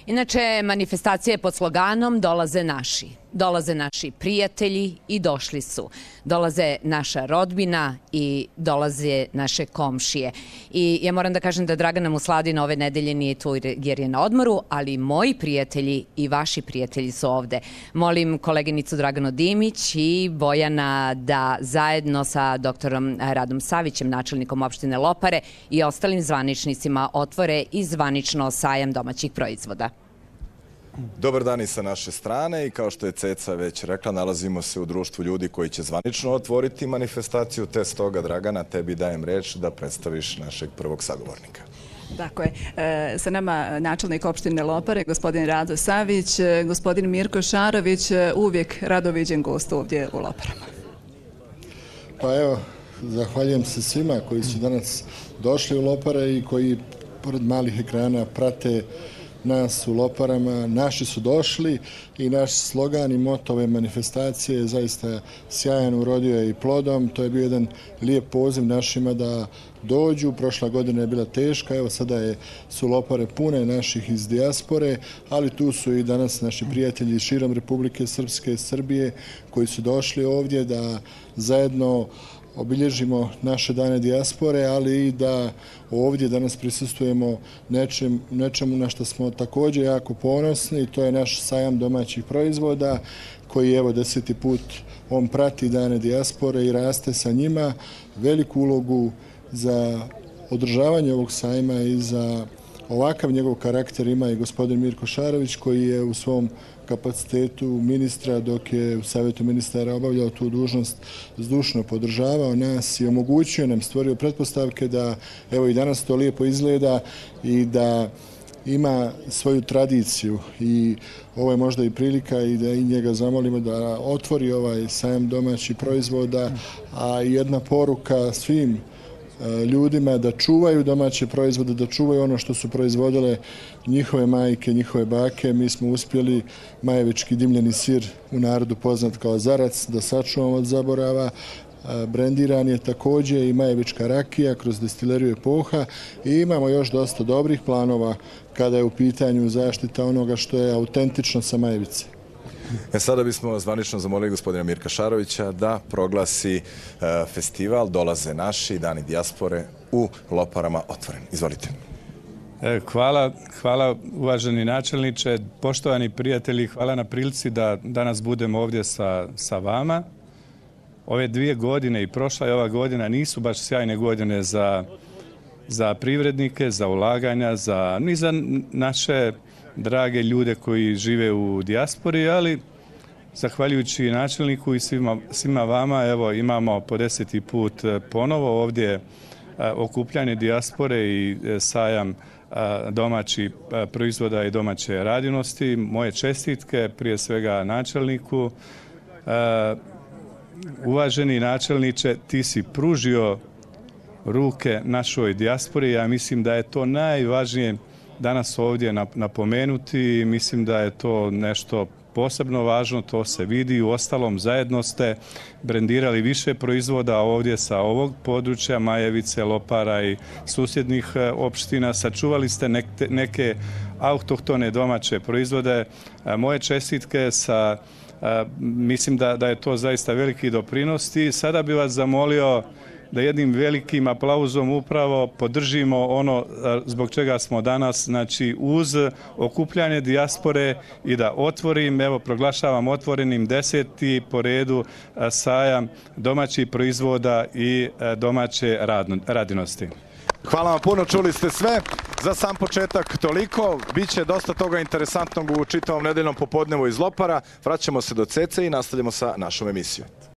Inače, manifestacije pod sloganom Dolaze naši. Dolaze naši prijatelji i došli su. Dolaze naša rodbina i dolaze naše komšije. I ja moram da kažem da Dragana Musladina ove nedelje nije tu jer je na odmoru, ali moji prijatelji i vaši prijatelji su ovde. Molim koleginicu Draganu Dimić i Bojana da zajedno sa doktorom Radom Savićem, načelnikom opštine Lopare i ostalim zvaničnicima otvore i zvanično sajam domaćih proizvoda. Dobar dan i sa naše strane i kao što je Ceca već rekla, nalazimo se u društvu ljudi koji će zvanično otvoriti manifestaciju, te stoga Dragana, tebi dajem reč da predstaviš našeg prvog sagovornika. Tako je. Sa nama načelnik opštine Lopare, gospodin Rado Savić, gospodin Mirko Šarović, uvijek radoviđen gost ovdje u Loparama. Pa evo, zahvaljujem se svima koji su danas došli u Lopare i koji pored malih ekrana prate nas u Loparama. Naši su došli i naš slogan i moto ove manifestacije je zaista sjajan, urodio je i plodom. To je bio jedan lijep poziv našima da dođu. Prošla godina je bila teška, evo sada su Lopare pune naših iz dijaspore, ali tu su i danas naši prijatelji širom Republike Srpske, Srbije, koji su došli ovdje da zajedno obilježimo naše dane dijaspore, ali i da ovdje danas prisustvujemo nečemu na što smo također jako ponosni. To je naš sajam domaćih proizvoda koji evo 10. put on prati dane dijaspore i raste sa njima. Veliku ulogu za održavanje ovog sajma i za ovakav njegov karakter ima i gospodin Mirko Šarović koji je u svom kapacitetu ministra dok je u Savjetu ministara obavljao tu dužnost zdušno podržavao nas i omogućio nam, stvorio pretpostavke da evo i danas to lijepo izgleda i da ima svoju tradiciju i ovo je možda i prilika i da i njega zamolimo da otvori ovaj sajam domaćih proizvoda, a jedna poruka svim ljudima da čuvaju domaće proizvode, da čuvaju ono što su proizvodile njihove majke, njihove bake. Mi smo uspjeli majevički dimljeni sir, u narodu poznat kao zarac, da sačuvamo od zaborava. Brendiran je također i majevička rakija kroz destileriju Epoha i imamo još dosta dobrih planova kada je u pitanju zaštita onoga što je autentično sa Majevice. Sada bismo zvanično zamolili gospodina Mirka Šarovića da proglasi festival Dolaze naši, dani dijaspore u Loparama otvoren. Izvolite. Hvala uvaženi načelniče, poštovani prijatelji, hvala na prilici da danas budemo ovdje sa vama. Ove 2 godine i prošla i ova godina nisu baš sjajne godine za privrednike, za ulaganja, ni za naše drage ljude koji žive u dijaspori, ali zahvaljujući načelniku i svima vama, evo imamo po 10. put ponovo ovdje okupljanje dijaspore i sajam domaćih proizvoda i domaće radinosti. Moje čestitke prije svega načelniku. Uvaženi načelniče, ti si pružio ruke našoj dijaspori. Ja mislim da je to najvažnije danas ovdje napomenuti. Mislim da je to nešto posebno važno, to se vidi. U ostalom zajedno ste brendirali više proizvoda ovdje sa ovog područja, Majevice, Lopara i susjednih opština. Sačuvali ste neke autohtone domaće proizvode. Moje čestitke mislim da je to zaista veliki doprinos i sada bi vas zamolio da jednim velikim aplauzom upravo podržimo ono zbog čega smo danas, znači uz okupljanje dijaspore i da proglašavam otvorenim 10. po redu sajam domaćih proizvoda i domaće radinosti. Hvala vam puno, čuli ste sve. Za sam početak toliko. Biće dosta toga interesantnog u čitavom nedeljnom popodnevu iz Lopara. Vraćamo se do Cece i nastavljamo sa našom emisijom.